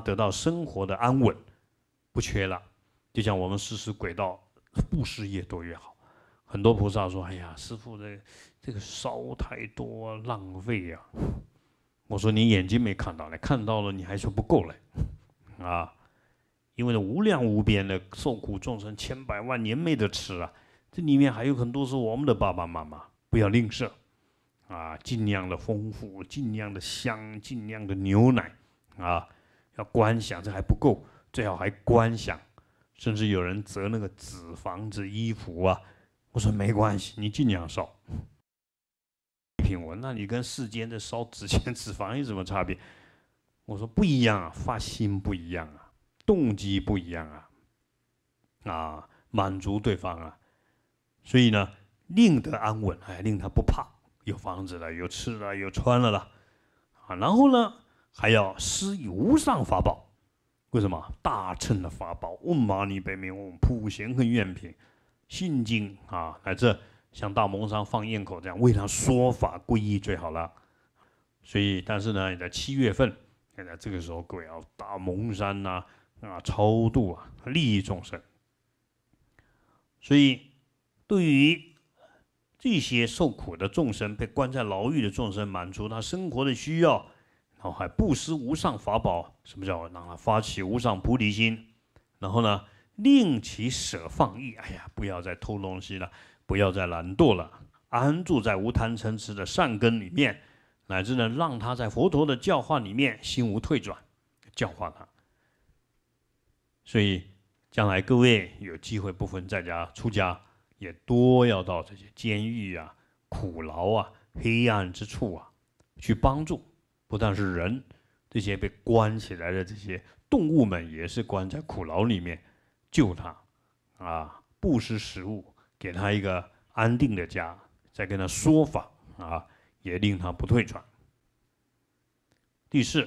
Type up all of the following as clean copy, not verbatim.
得到生活的安稳，不缺了。就像我们时时轨道，布施越多越好。很多菩萨说：“哎呀，师父这个烧太多，浪费呀。”我说：“你眼睛没看到嘞，看到了你还说不够嘞，啊！因为无量无边的受苦众生，千百万年没得吃啊，这里面还有很多是我们的爸爸妈妈，不要吝啬啊，尽量的丰富，尽量的香，尽量的牛奶啊，要观想，这还不够，最好还观想，甚至有人折那个纸房子、衣服啊。”我说没关系，你尽量烧。批评我，那你跟世间的烧纸钱、纸房有什么差别？我说不一样啊，发心不一样啊，动机不一样啊，满足对方啊，所以呢，令得安稳，哎，令他不怕，有房子了，有吃了，有穿了啦，啊，然后呢，还要施以无上法宝。为什么？大乘的法宝，嗡嘛呢呗咪吽，普贤恒愿品。信经啊，乃至像大蒙山放焰口这样为他说法皈依最好了。所以，但是呢，你在7月份，现在这个时候各位要大蒙山呐超度啊，利益众生。所以，对于这些受苦的众生，被关在牢狱的众生，满足他生活的需要，然后还布施无上法宝。什么叫让他发起无上菩提心？然后呢？令其舍放逸，哎呀，不要再偷东西了，不要再懒惰了，安住在无贪嗔痴的善根里面，乃至呢，让他在佛陀的教化里面心无退转，教化他。所以，将来各位有机会不分在家出家，也多要到这些监狱啊、苦牢啊、黑暗之处啊，去帮助。不但是人，这些被关起来的这些动物们，也是关在苦牢里面。救他，啊，布施食物，给他一个安定的家，再跟他说法，啊，也令他不退转。第4，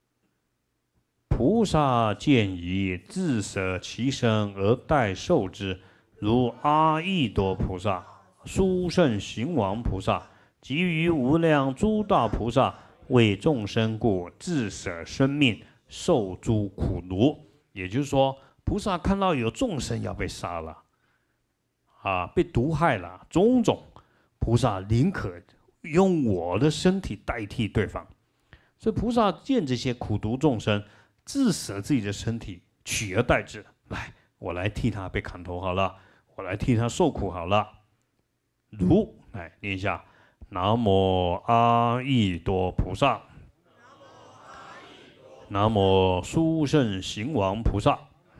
菩萨见已，自舍其身而代受之，如阿逸多菩萨、殊胜行王菩萨，及于无量诸大菩萨，为众生故，自舍生命，受诸苦毒。也就是说，菩萨看到有众生要被杀了，啊，被毒害了，种种，菩萨宁可用我的身体代替对方。所以菩萨见这些苦毒众生，自舍自己的身体，取而代之。来，我来替他被砍头好了，我来替他受苦好了。如，来念一下：南无阿逸多菩萨，南无殊胜行王菩萨。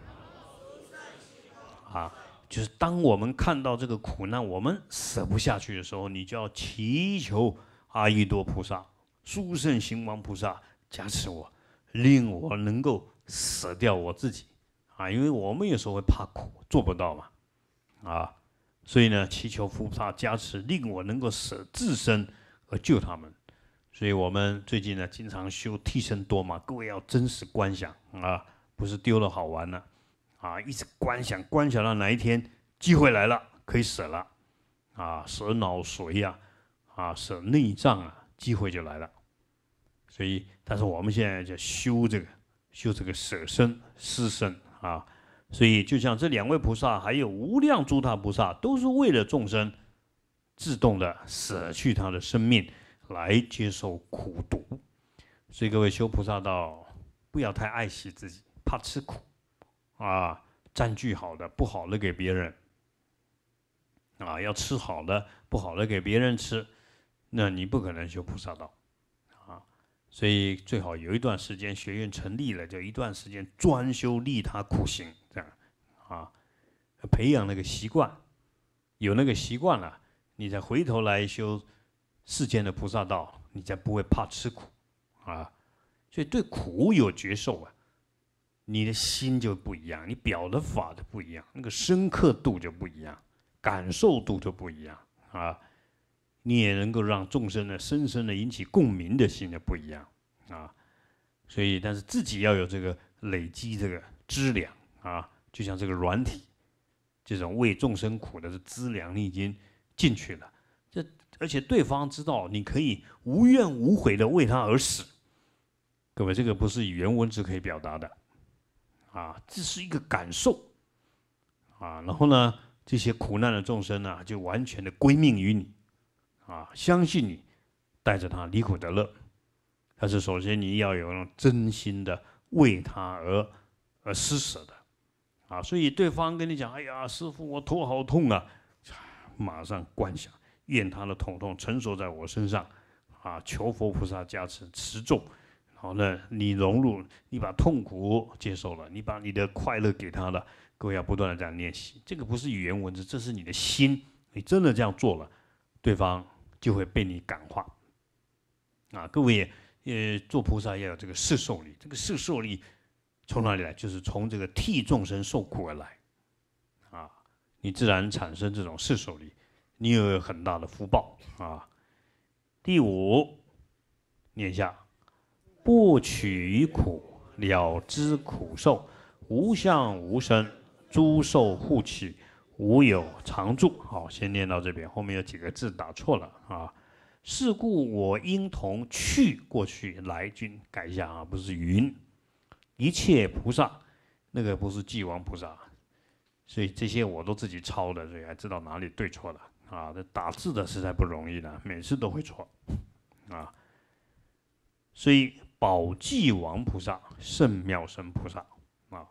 啊，就是当我们看到这个苦难，我们舍不下去的时候，你就要祈求阿逸多菩萨、殊胜行王菩萨加持我，令我能够舍掉我自己啊！因为我们有时候会怕苦，做不到嘛，啊，所以呢，祈求菩萨加持，令我能够舍自身而救他们。所以我们最近呢，经常修替身多嘛，各位要真实观想啊，不是丢了好玩了。啊，一直观想，观想到哪一天机会来了，可以舍了，啊，舍脑髓呀，舍内脏啊，机会就来了。所以，但是我们现在就修这个舍身施身啊。所以，就像这2位菩萨，还有无量诸大菩萨，都是为了众生，自动的舍去他的生命来接受苦毒。所以，各位修菩萨道，不要太爱惜自己，怕吃苦。啊，占据好的，不好的给别人，啊，要吃好的，不好的给别人吃，那你不可能修菩萨道，啊，所以最好有一段时间学院成立了，就一段时间专修利他苦行，这样，啊，培养那个习惯，有那个习惯了，你再回头来修世间的菩萨道，你才不会怕吃苦，啊，所以对苦有觉受啊。你的心就不一样，你表的法的不一样，那个深刻度就不一样，感受度就不一样啊。你也能够让众生呢深深的引起共鸣的心就不一样啊。所以，但是自己要有这个累积这个资粮啊，就像这个软体，这种为众生苦的资粮，你已经进去了。而且对方知道你可以无怨无悔的为他而死。 各位，这个不是语言文字可以表达的啊，这是一个感受啊。然后呢，这些苦难的众生呢，就完全的归命于你啊，相信你，带着他离苦得乐。但是首先你要有那种真心的为他而施舍的啊。所以对方跟你讲：“哎呀，师父，我头好痛啊！”马上观想，愿他的疼痛承受在我身上啊，求佛菩萨加持持咒。好呢，你融入，你把痛苦接受了，你把你的快乐给他了。各位要不断的这样练习，这个不是语言文字，这是你的心。你真的这样做了，对方就会被你感化。啊，各位做菩萨要有这个摄受力，这个摄受力从哪里来？就是从这个替众生受苦而来。啊，你自然产生这种摄受力，你有很大的福报啊。第五，念下。不取于苦，了知苦受，无相无生，诸受互起，无有常住。好，先念到这边，后面有几个字打错了啊。是故我应同去过去来君，改一下啊，不是云。一切菩萨，那个不是济王菩萨，所以这些我都自己抄的，所以还知道哪里对错了啊。这打字的实在不容易的，每次都会错啊。所以宝济王菩萨、圣妙生菩萨啊，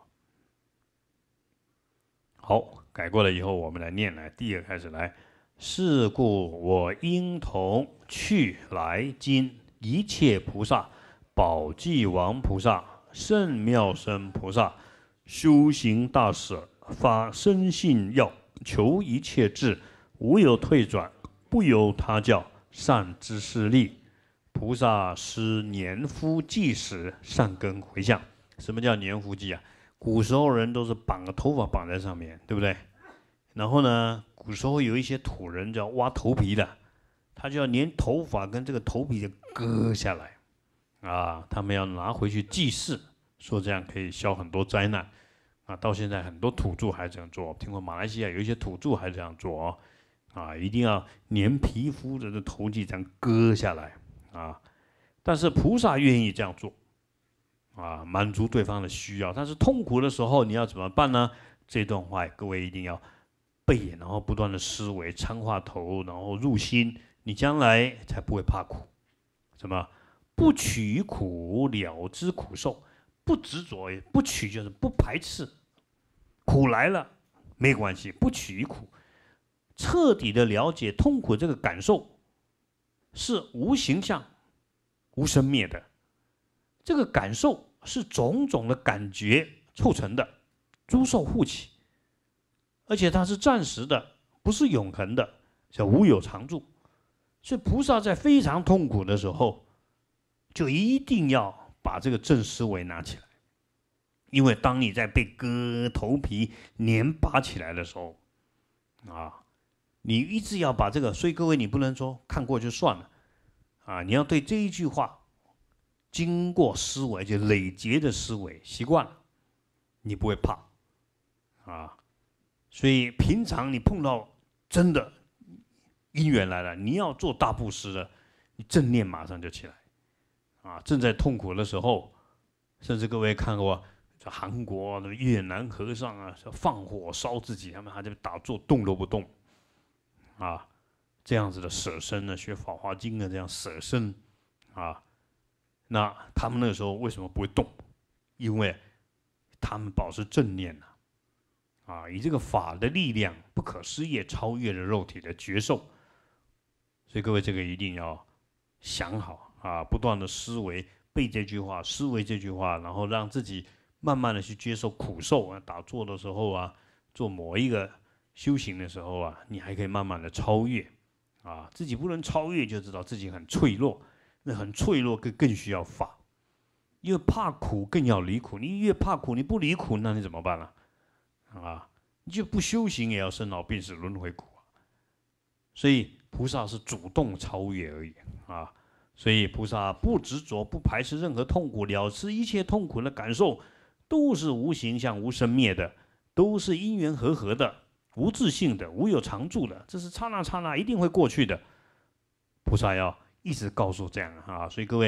好，改过了以后，我们来念来，第二开始来。是故我应同去来今一切菩萨、宝济王菩萨、圣妙生菩萨，修行大舍，发生信要，求一切智，无有退转，不由他教，善知识力。菩萨施年夫济时，善根回向。什么叫年夫济啊？古时候人都是绑个头发绑在上面，对不对？然后呢，古时候有一些土人叫挖头皮的，他就要连头发跟这个头皮就割下来啊，他们要拿回去祭祀，说这样可以消很多灾难啊。到现在很多土著还这样做，听说马来西亚有一些土著还这样做哦，啊，一定要连皮肤的头际这样割下来啊。但是菩萨愿意这样做啊，满足对方的需要。但是痛苦的时候你要怎么办呢？这段话各位一定要背，然后不断的思维参话头，然后入心，你将来才不会怕苦。什么？不取苦，了知苦受。不执着，不取就是不排斥，苦来了没关系，不取于苦，彻底的了解痛苦这个感受是无形象、无生灭的。这个感受是种种的感觉凑成的，诸受互起，而且它是暂时的，不是永恒的，叫无有常住。所以菩萨在非常痛苦的时候，就一定要把这个正思维拿起来，因为当你在被割头皮、黏拔起来的时候，啊，你一直要把这个，所以各位你不能说看过就算了，啊，你要对这一句话经过思维，就累劫的思维习惯了，你不会怕，啊，所以平常你碰到真的因缘来了，你要做大布施的，你正念马上就起来，啊，正在痛苦的时候，甚至各位看过韩国的越南和尚啊，放火烧自己，他们还在打坐，动都不动，啊，这样子的舍身呢，学《法华经》的这样舍身，啊，那他们那个时候为什么不会动？因为他们保持正念呐，啊，以这个法的力量，不可思议超越了肉体的觉受。所以各位这个一定要想好啊，不断的思维，背这句话，思维这句话，然后让自己慢慢的去接受苦受啊。打坐的时候啊，做某一个修行的时候啊，你还可以慢慢的超越啊。自己不能超越，就知道自己很脆弱，那很脆弱更需要法，因为怕苦更要离苦。你越怕苦，你不离苦，那你怎么办呢？啊，你就不修行也要生老病死轮回苦啊。所以菩萨是主动超越而已啊。所以菩萨不执着，不排斥任何痛苦，了知一切痛苦的感受都是无形象、无生灭的，都是因缘和合的，无自性的，无有常住的，这是刹那刹那一定会过去的。菩萨要一直告诉这样啊，所以各位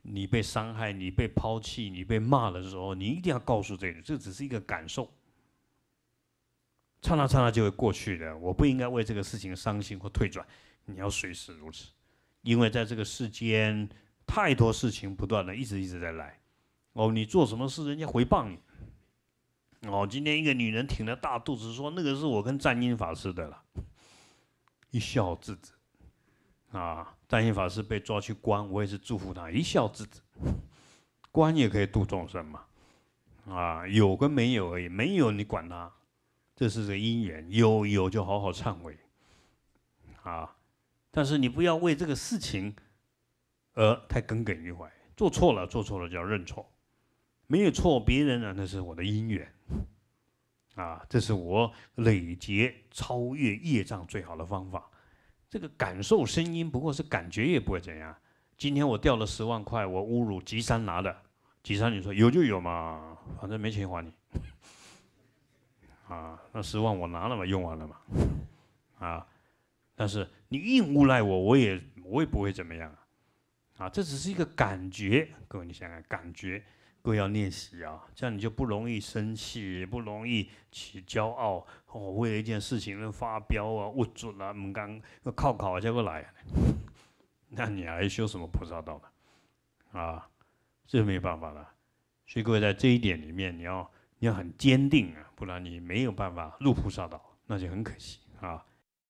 你被伤害、你被抛弃、你被骂的时候，你一定要告诉自己，这只是一个感受，刹那刹那就会过去的。我不应该为这个事情伤心或退转，你要随时如此，因为在这个世间，太多事情不断的一直在来。哦，你做什么事，人家回谤你。哦，今天一个女人挺着大肚子说那个是我跟占阴法师的了，一笑置之。啊，占阴法师被抓去关，我也是祝福他，一笑置之。关也可以度众生嘛，啊，有跟没有而已，没有你管他，这是个因缘，有就好好忏悔，啊，但是你不要为这个事情而太耿耿于怀，做错了就要认错，没有错别人呢，那是我的因缘，啊，这是我累劫超越业障最好的方法。这个感受声音不过是感觉，也不会怎样。今天我掉了10万块，我侮辱吉山拿的，吉山你说有就有嘛，反正没钱还你，啊，那10万我拿了嘛，用完了嘛，啊，但是你硬诬赖我，我也不会怎么样啊，这只是一个感觉，各位你想想感觉。各位要练习啊，这样你就不容易生气，不容易起骄傲。哦，为了一件事情发飙啊、误准啊、唔刚靠啊，结果来，那你还修什么菩萨道呢？啊，这没办法了。所以各位在这一点里面，你要很坚定啊，不然你没有办法入菩萨道，那就很可惜啊。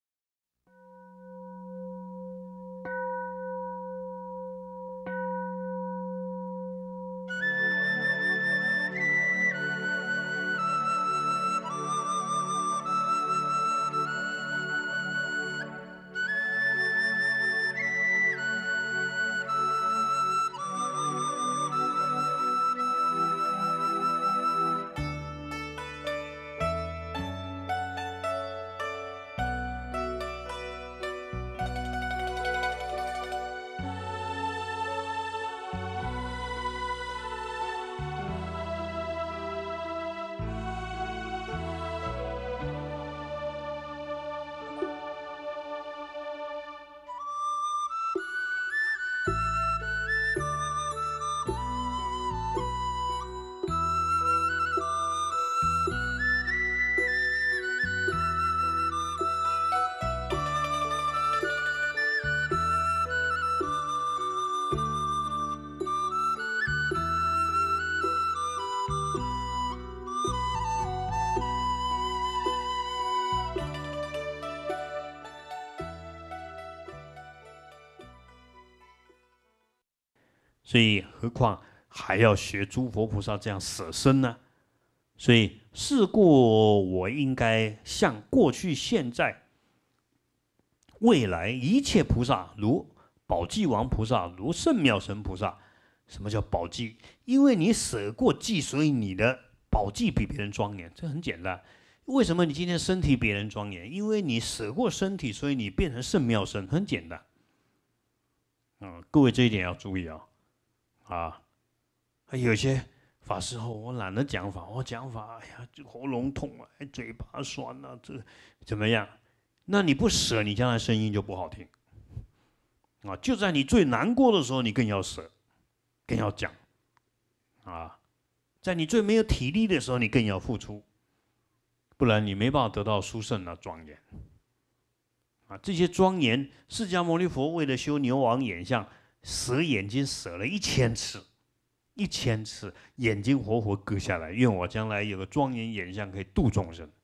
所以，何况还要学诸佛菩萨这样舍身呢？所以，是故我应该向过去、现在、未来一切菩萨，如宝济王菩萨，如圣妙神菩萨。什么叫宝济？因为你舍过济，所以你的宝济比别人庄严。这很简单。为什么你今天身体比人庄严？因为你舍过身体，所以你变成圣妙身。很简单。各位这一点要注意啊。有些法师后我懒得讲法，我讲法，哎呀，喉咙痛啊，嘴巴酸啊，这怎么样？那你不舍，你将来声音就不好听。就在你最难过的时候，你更要舍，更要讲。在你最没有体力的时候，你更要付出，不然你没办法得到殊胜的庄严。这些庄严，释迦牟尼佛为了修牛王眼相，舍眼睛舍了1000次，1000次眼睛活活割下来，愿我将来有个庄严眼相可以度众生，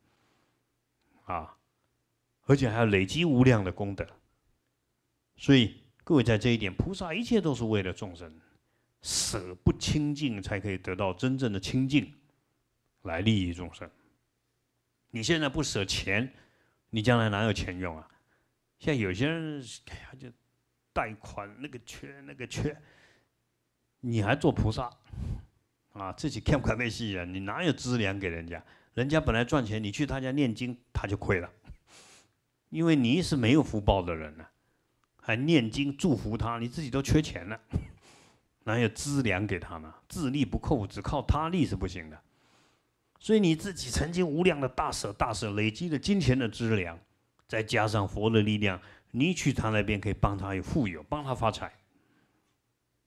而且还要累积无量的功德。所以各位在这一点，菩萨一切都是为了众生，舍不清净才可以得到真正的清净，来利益众生。你现在不舍钱，你将来哪有钱用啊？像有些人，哎呀，就贷款那个缺，你还做菩萨自己看不看没戏啊？你哪有资粮给人家？人家本来赚钱，你去他家念经，他就亏了，因为你是没有福报的人呢，还念经祝福他，你自己都缺钱了，哪有资粮给他呢？自力不扣，只靠他力是不行的。所以你自己曾经无量的大舍，累积了金钱的资粮，再加上佛的力量，你去他那边可以帮他有富有，帮他发财。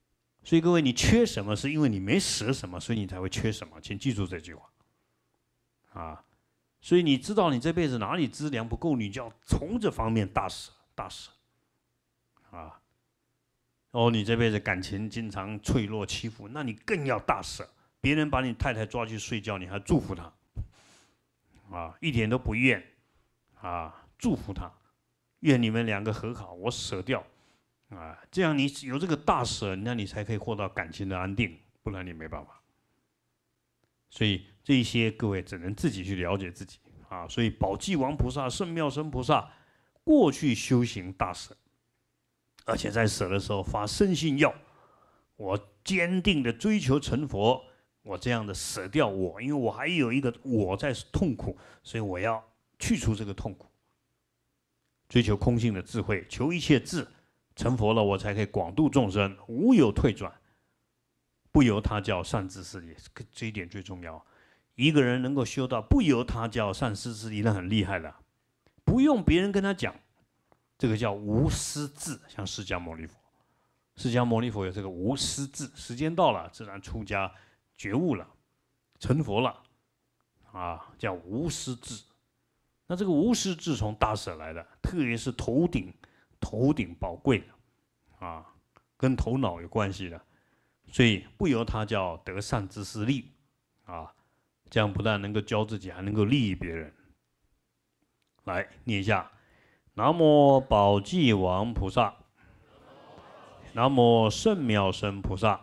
所以各位，你缺什么，是因为你没舍什么，所以你才会缺什么。请记住这句话啊！所以你知道你这辈子哪里资粮不够，你就要从这方面大舍大舍啊！哦，你这辈子感情经常脆弱欺负，那你更要大舍。别人把你太太抓去睡觉，你还祝福他啊，一点都不怨啊，祝福他，愿你们两个和好，我舍掉。啊，这样你有这个大舍，那你才可以获得感情的安定，不然你没办法。所以这一些各位只能自己去了解自己啊。所以宝济王菩萨、圣妙生菩萨过去修行大舍，而且在舍的时候发身信要，我坚定的追求成佛，我这样的舍掉我，因为我还有一个我在痛苦，所以我要去除这个痛苦，追求空性的智慧，求一切智。成佛了，我才可以广度众生，无有退转，不由他教，善知识力，这一点最重要。一个人能够修到不由他教，善知识力，那很厉害了，不用别人跟他讲，这个叫无师自。像释迦牟尼佛，释迦牟尼佛有这个无师自，时间到了，自然出家觉悟了，成佛了，啊，叫无师自。那这个无师自从大舍来的，特别是头顶宝贵的啊，跟头脑有关系的，所以不由他教得善知识力啊，这样不但能够教自己，还能够利益别人。来念一下：南无宝济王菩萨，南无圣妙生菩萨。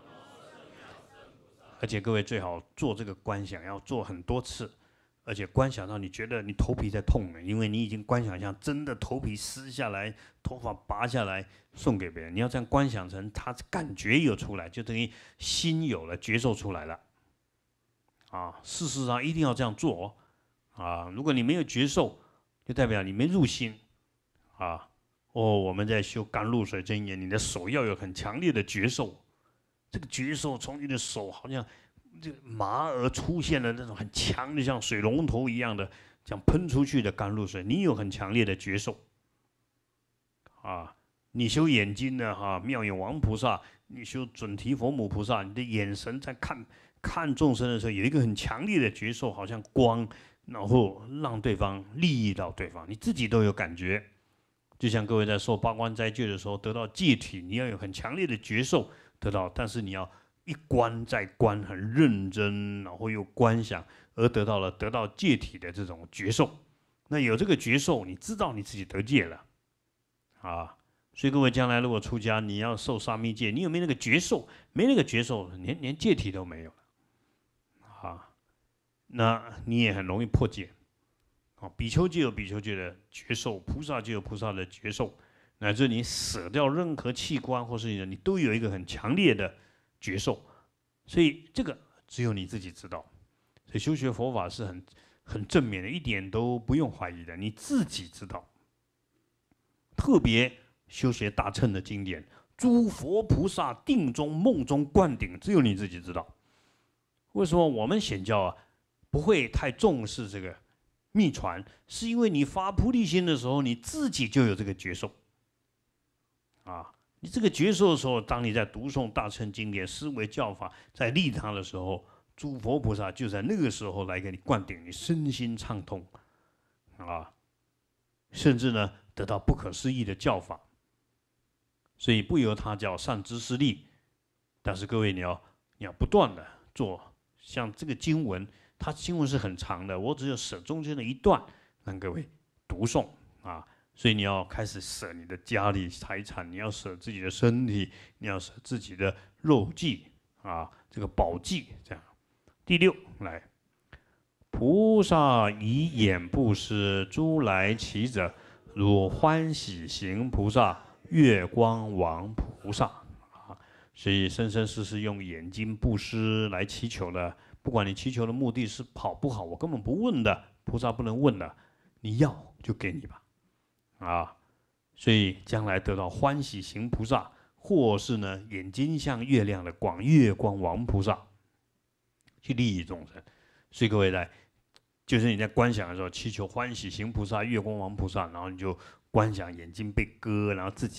而且各位最好做这个观想，要做很多次。而且观想到你觉得你头皮在痛了，因为你已经观想像真的头皮撕下来，头发拔下来送给别人。你要这样观想成他感觉有出来，就等于心有了，觉受出来了。啊，事实上一定要这样做啊！如果你没有觉受，就代表你没入心啊。哦，我们在修甘露水真言，你的手要有很强烈的觉受，这个觉受从你的手好像。这个麻而出现了那种很强的，像水龙头一样的这样喷出去的甘露水，你有很强烈的觉受啊！你修眼睛的哈，妙眼王菩萨，你修准提佛母菩萨，你的眼神在看众生的时候，有一个很强烈的觉受，好像光，然后让对方利益到对方，你自己都有感觉。就像各位在受八关斋戒的时候，得到戒体，你要有很强烈的觉受得到，但是你要。一观再观，很认真，然后又观想，而得到戒体的这种觉受。那有这个觉受，你知道你自己得戒了，啊，所以各位将来如果出家，你要受沙弥戒，你有没有那个觉受？没那个觉受，连戒体都没有了，啊，那你也很容易破戒。啊，比丘戒有比丘戒的觉受，菩萨戒有菩萨的觉受，乃至你舍掉任何器官或是你都有一个很强烈的。觉受，所以这个只有你自己知道。所以修学佛法是很正面的，一点都不用怀疑的，你自己知道。特别修学大乘的经典，诸佛菩萨定中、梦中灌顶，只有你自己知道。为什么我们显教啊不会太重视这个秘传？是因为你发菩提心的时候，你自己就有这个觉受啊。你这个觉受的时候，当你在读诵大乘经典、思维教法，在利他的时候，诸佛菩萨就在那个时候来给你灌顶，你身心畅通，啊，甚至呢得到不可思议的教法。所以不由他教，善知识力。但是各位，你要不断的做，像这个经文，它经文是很长的，我只有舍中间的一段让各位读诵啊。所以你要开始舍你的家里财产，你要舍自己的身体，你要舍自己的肉髻啊，这个宝髻这样。第六，来，菩萨以眼布施诸来乞者，如欢喜行菩萨、月光王菩萨啊。所以生生世世用眼睛布施来祈求的，不管你祈求的目的是好不好，我根本不问的，菩萨不能问的，你要就给你吧。啊，所以将来得到欢喜行菩萨，或是呢眼睛像月亮的光，月光王菩萨，去利益众生。所以各位来，就是你在观想的时候，祈求欢喜行菩萨、月光王菩萨，然后你就观想眼睛被割，然后自己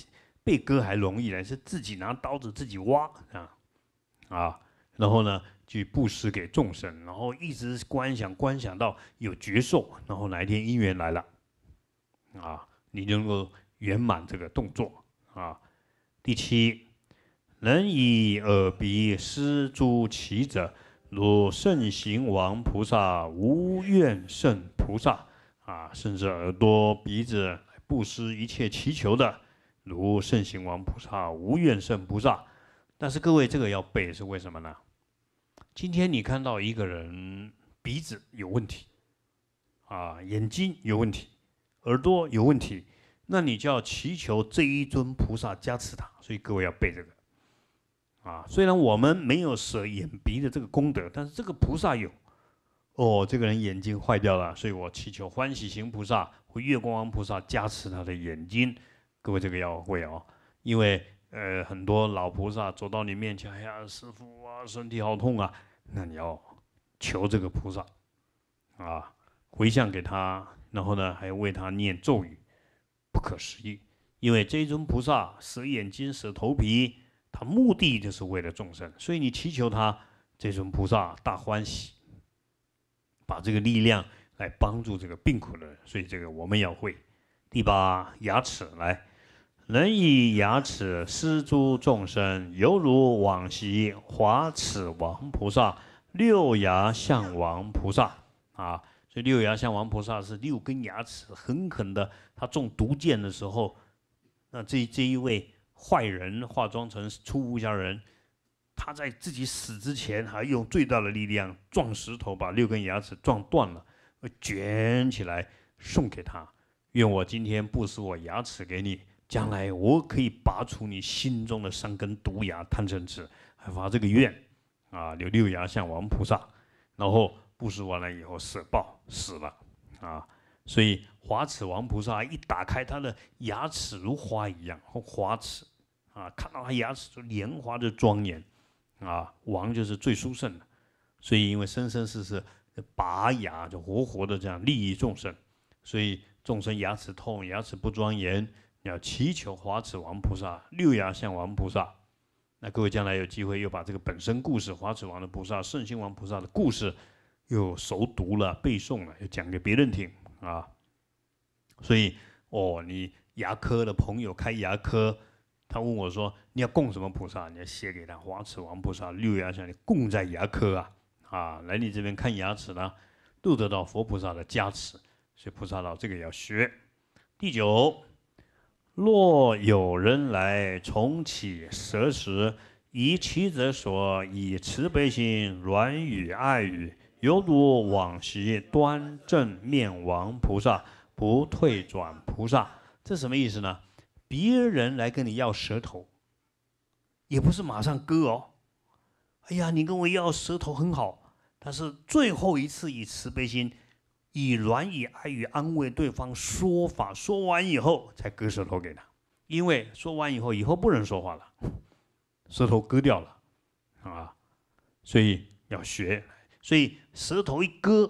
被割还容易呢，是自己拿刀子自己挖然后呢去布施给众生，然后一直观想到有觉受，然后哪一天因缘来了你就能够圆满这个动作第七，能以耳鼻施诸其者，如圣行王菩萨无愿胜菩萨甚至耳朵鼻子来布施一切祈求的，如圣行王菩萨无愿胜菩萨。但是各位这个要背是为什么呢？今天你看到一个人鼻子有问题眼睛有问题，耳朵有问题，那你就要祈求这一尊菩萨加持他。所以各位要背这个虽然我们没有舍眼鼻的这个功德，但是这个菩萨有这个人眼睛坏掉了，所以我祈求欢喜行菩萨或月光王菩萨加持他的眼睛。各位这个要会因为很多老菩萨走到你面前，哎呀，师父身体好痛那你要求这个菩萨回向给他，然后呢还要为他念咒语，不可思议。因为这一尊菩萨舍眼睛舍头皮，他目的就是为了众生，所以你祈求他，这尊菩萨大欢喜，把这个力量来帮助这个病苦的人。所以这个我们要会。第八，牙齿来。能以牙齿施诸众生，犹如往昔华齿王菩萨、六牙象王菩萨所以六牙象王菩萨是6根牙齿狠狠的，他中毒箭的时候，那这一位坏人化妆成出无家人，他在自己死之前还用最大的力量撞石头，把6根牙齿撞断了，卷起来送给他。愿我今天布施我牙齿给你，将来我可以拔除你心中的3根毒牙贪嗔痴，还发这个愿有六牙象王菩萨，然后布施完了以后舍报死了所以华齿王菩萨一打开，他的牙齿如花一样，华齿看到他牙齿就莲花的庄严王就是最殊胜的，所以因为生生世世拔牙就活活的这样利益众生，所以众生牙齿痛、牙齿不庄严，要祈求华齿王菩萨、六牙象王菩萨。那各位将来有机会又把这个本身故事，华齿王的菩萨、圣心王菩萨的故事又熟读了、背诵了，又讲给别人听所以你牙科的朋友开牙科，他问我说你要供什么菩萨？你要写给他华齿王菩萨、六牙象，你供在牙科来你这边看牙齿呢，都得到佛菩萨的加持。所以菩萨道这个要学。第9，若有人来重启舌时，以其者所以慈悲心软语爱语，犹如往昔端正面王菩萨，不退转菩萨。这什么意思呢？别人来跟你要舌头，也不是马上割哎呀，你跟我要舌头很好，但是最后一次以慈悲心，以软语爱语安慰对方，说法说完以后才割舌头给他，因为说完以后不能说话了，舌头割掉了所以要学。所以舌头一割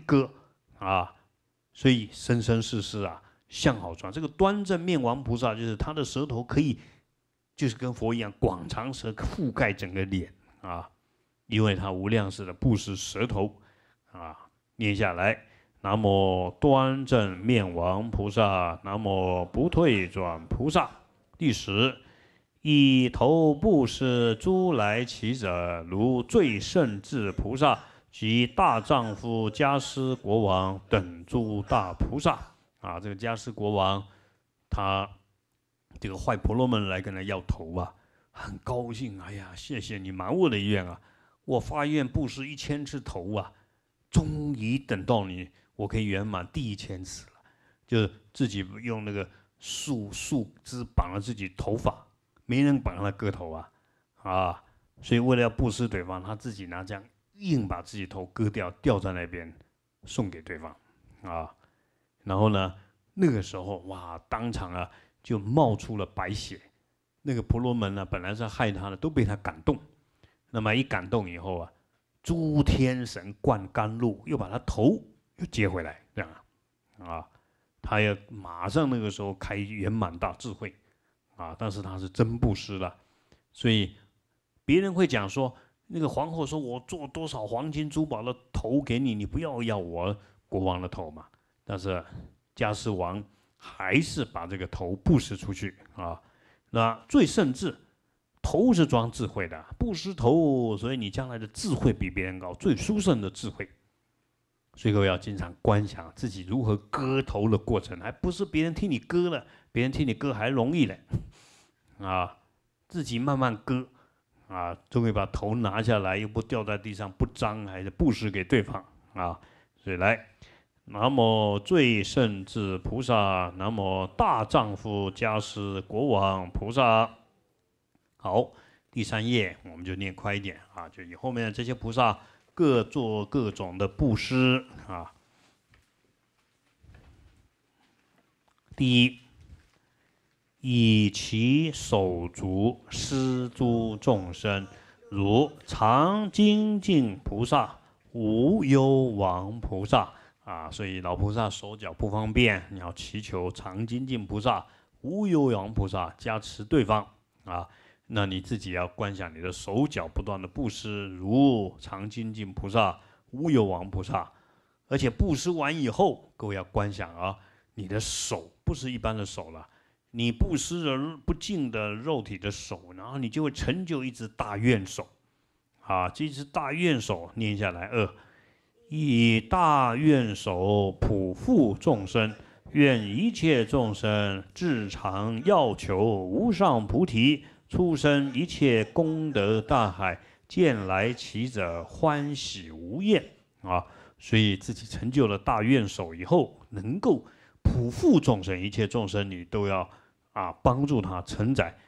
所以生生世世相好庄。这个端正面王菩萨就是他的舌头可以，就是跟佛一样广长舌，覆盖整个脸因为他无量世的布施舌头念下来。南无端正面王菩萨，南无不退转菩萨。第10，以头布施诸来其者，如最胜智菩萨及大丈夫迦尸国王等诸大菩萨这个迦尸国王，他这个坏婆罗门来跟他要头很高兴，哎呀，谢谢你满我的愿我发愿布施1000次头终于等到你，我可以圆满第1000次了。就是自己用那个树枝绑了自己头发，没人绑他割头所以为了要布施对方，他自己拿这样硬把自己头割掉，吊在那边送给对方然后呢，那个时候当场就冒出了白血。那个婆罗门本来是害他的，都被他感动。那么一感动以后诸天神灌甘露，又把他头又接回来，这样他要马上那个时候开圆满大智慧啊，但是他是真布施了，所以别人会讲说，那个皇后说我做多少黄金珠宝的头给你，你不要我国王的头嘛。但是迦尸王还是把这个头布施出去啊。那最甚至，头是装智慧的，布施头，所以你将来的智慧比别人高，最殊胜的智慧。所以各位要经常观想自己如何割头的过程，还不是别人替你割了，别人替你割还容易嘞，啊，自己慢慢割，啊，终于把头拿下来，又不掉在地上不脏，还是布施给对方啊。所以来，南无最胜智菩萨，南无大丈夫迦尸国王菩萨。好，第3页我们就念快一点啊，就以后面的这些菩萨各做各种的布施啊。第一，以其手足施诸众生，如常精进菩萨、无忧王菩萨啊。所以老菩萨手脚不方便，你要祈求常精进菩萨、无忧王菩萨加持对方啊。那你自己要观想你的手脚不断的布施，如常精进菩萨、无忧王菩萨。而且布施完以后，各位要观想啊，你的手不是一般的手了，你布施了不净的肉体的手，然后你就会成就一只大愿手啊。这只大愿手念下来以大愿手普覆众生，愿一切众生至常要求无上菩提，出生一切功德大海，见来其者欢喜无厌啊。所以自己成就了大愿手以后，能够普覆众生，一切众生你都要帮助他承载